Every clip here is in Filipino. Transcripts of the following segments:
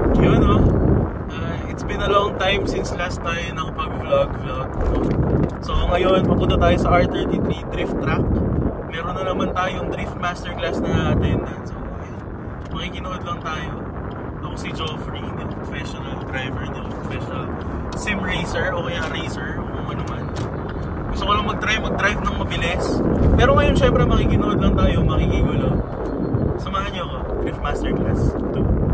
Yun no? It's been a long time since last tayo nakapag-vlog. So ngayon, papunta tayo sa R33 Drift Track. Meron na naman tayong Drift Masterclass na attendance. So makikinood lang tayo. Ako si Joffrey, hindi ako professional driver, hindi ako professional sim racer o kaya racer, o kung ano man. Gusto ko lang mag-drive ng mabilis. Pero ngayon syempre makikinood lang tayo, makikigulo. Samahan niyo ako, Drift Masterclass 2.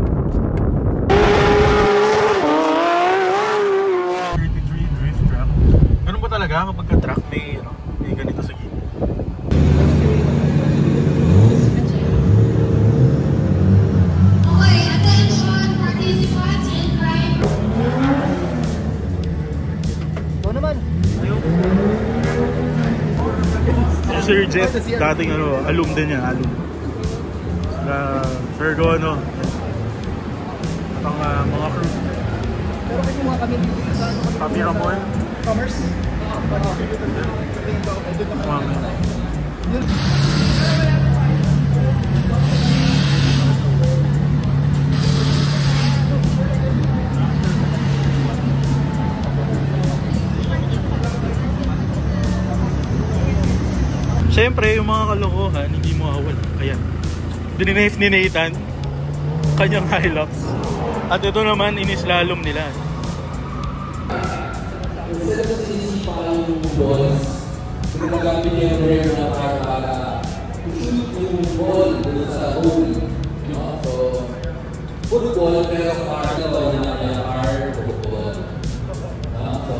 Talaga kapag ka-track may ganito sa gilid. Okay, attention participants in drive. Ano naman? Sir Jeff, dating alum din yan, alum. Sir Go ang mga crew. Pero kasi mga kami dito sa Papi Ramon. Commerce. Siyempre, yung mga kalokohan, hindi mo awal. Kaya, bininahis ni Nathan, kanyang Hilux. At ito naman, inislalom nila. Instead of sinisipaan yung balls, ginagamit niya yung rear na car para i-shoot yung ball dito sa hole. So, football, pero car na ba yung car, football. So,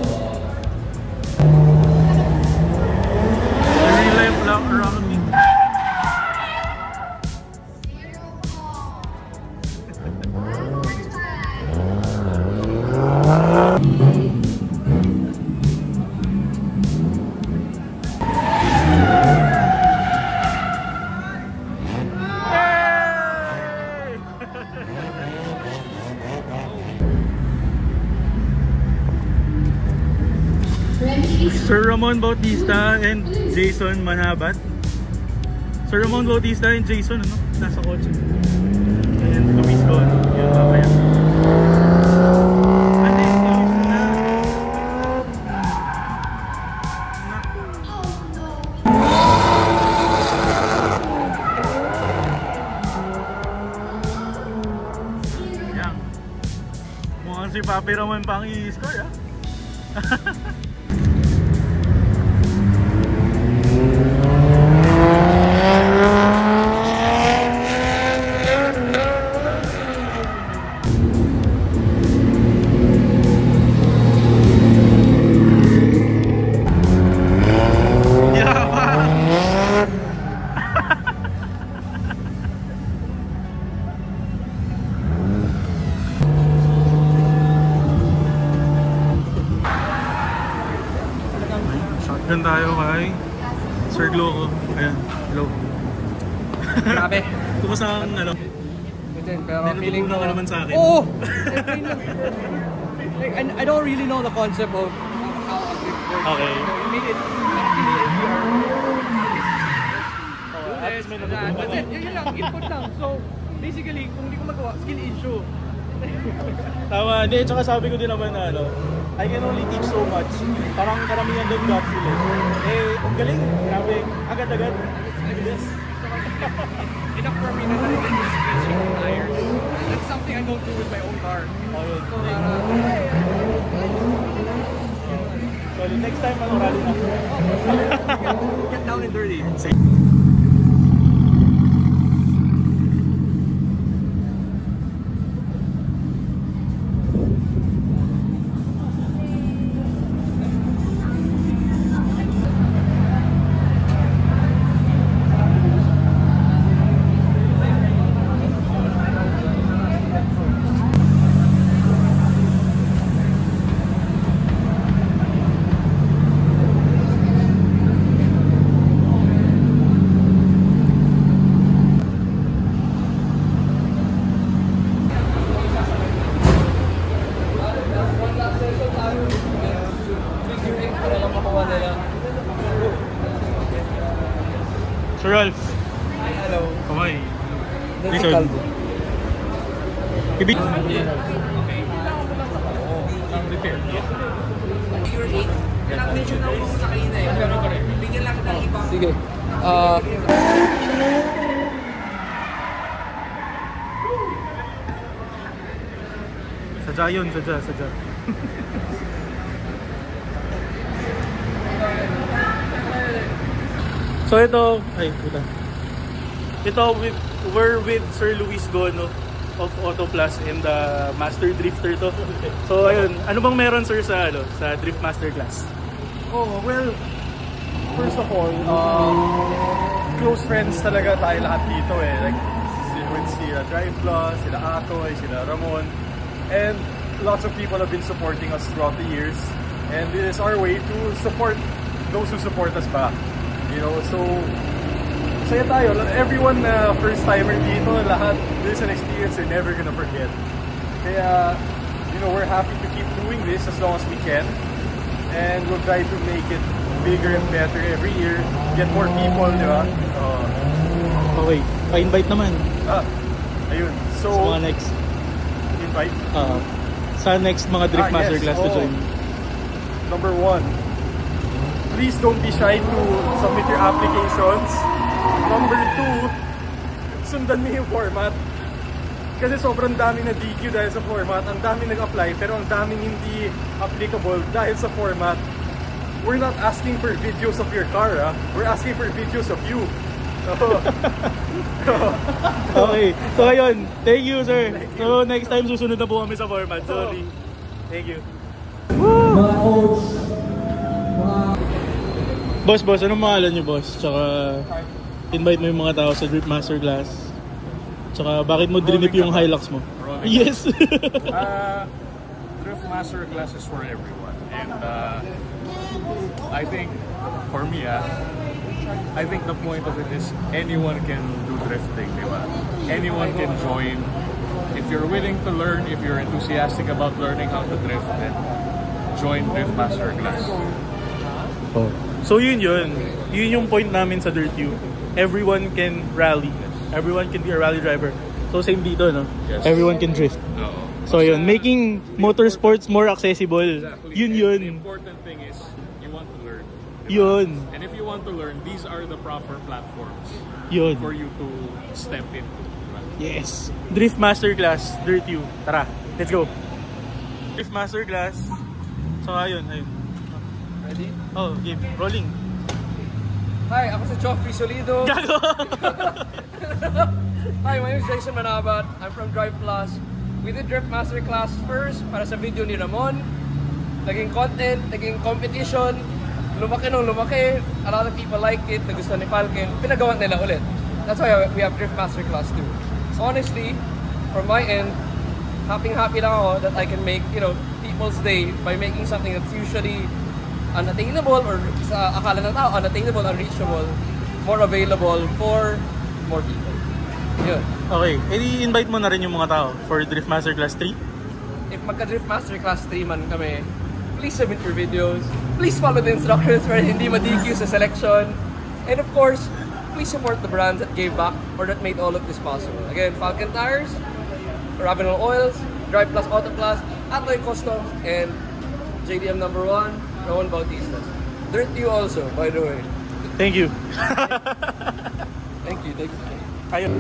real life lang around me. Sir Ramon Bautista and Jason Manabat. Sir Ramon Bautista and Jason, nasa kotse. And Luis ko, yun mamaya. Ate, Luis na. Yan. Mukhang si Papi Ramon pang i-score, Shotgun tayo kay Sir Gloco. Ayan, hello. Grabe. Kumusta ang Pero feeling ka naman sa akin. Oo! Like, I don't really know the concept of how a drift works. Okay. So you made it actually easier. But then, yun lang, input lang. So basically, kung hindi ko magawa, skill issue. Tama, hindi. Tsaka sabi ko din naman na I can only teach so much. Parang karamihan doon gut feel ang galing. Grabe. Agad-agad. Yes. Enough for me na I can just switching the tires. That's something I don't do with my own car. So next time, rally na. Get down and dirty. Sir Ralph. Hello. Kamay. This is Calvo. Ibig... Okay, kailangan mo lang ako ng repair. Your 8, nag-mention na ako sa kanina eh. Bigyan lang ng iba. Sige. Sadya yun, sadya. So ito, we're with Sir Luis Gono of Auto Plus and the Master Drifter to. So ayun, ano bang meron sir sa sa Drift Master Class? Oh, well, first of all, close friends talaga tayo lahat dito eh. Like, with sila Drive Plus, sila Atoy, sila Ramon. And lots of people have been supporting us throughout the years. And it is our way to support those who support us back. You know, so, saya tayo. Everyone na first-timer dito, lahat, this is an experience they're never gonna forget. Kaya, you know, we're happy to keep doing this as long as we can. And we'll try to make it bigger and better every year. Get more people, di ba? Okay, pa-invite naman. Ayun. So, Sa mga next. invite? Sa next mga Drift Master Class to join. Number 1, please don't be shy to submit your applications. Number 2, sundan mo yung format. Kasi sobrang daming na DQ dahil sa format. Ang daming nag-apply pero ang daming hindi applicable dahil sa format. We're not asking for videos of your car, ah. We're asking for videos of you. Okay, so ayun, thank you sir. So next time susunod na po kami sa format. Sorry. Thank you. Mga coach, Boss, anong pangalan niyo boss? Tsaka invite mo yung mga tao sa Drift Master Class. Tsaka bakit mo drinip yung Hilux mo? Yes! Drift Master Class is for everyone. And I think, for me, I think the point of it is anyone can do drifting, di ba? Anyone can join. If you're willing to learn, if you're enthusiastic about learning how to drift, then join Drift Master Class. Oh. So yun yung point namin sa Dirt U. Everyone can rally. Everyone can be a rally driver. So same dito, no? Yes. Everyone can drift. So yun, making motorsports more accessible. Exactly. Yun. The important thing is you want to learn. Diba? Yun. And if you want to learn, these are the proper platforms Yun. for you to step into. Diba? Yes. Drift Master Class, Dirt U. Tara, let's go. Drift Master Class. So ayun. Ready? Oh, game. Rolling. Hi, ako si Joffrey Solido. Gago! Hi, my name is Jason Manabat. I'm from Drive Plus. We did Drift Master Class first para sa video ni Ramon. Naging content, naging competition. Lumaki nung lumaki. A lot of people like it. Nagustuhan ni Falcon. Pinagawa nila ulit. That's why we have Drift Master Class 2. So honestly, from my end, happy lang ako that I can make, you know, people's day by making something that's usually unattainable or sa akala ng tao, unattainable, unreachable, more available for more people. Yun. Okay, i-invite mo na rin yung mga tao for Drift Master Class 3. If magka-Drift Master Class 3 man kami, please submit your videos. Please follow the instructions para hindi ma-DQ sa selection. And of course, please support the brands that gave back or that made all of this possible. Again, Falcon Tires, Ravenel Oils, Drive Plus Auto Plus, Atoy Customs, and JDM number 1, Ramon Bautista. Dirt U also, by the way. Thank you. Thank you. Ayun.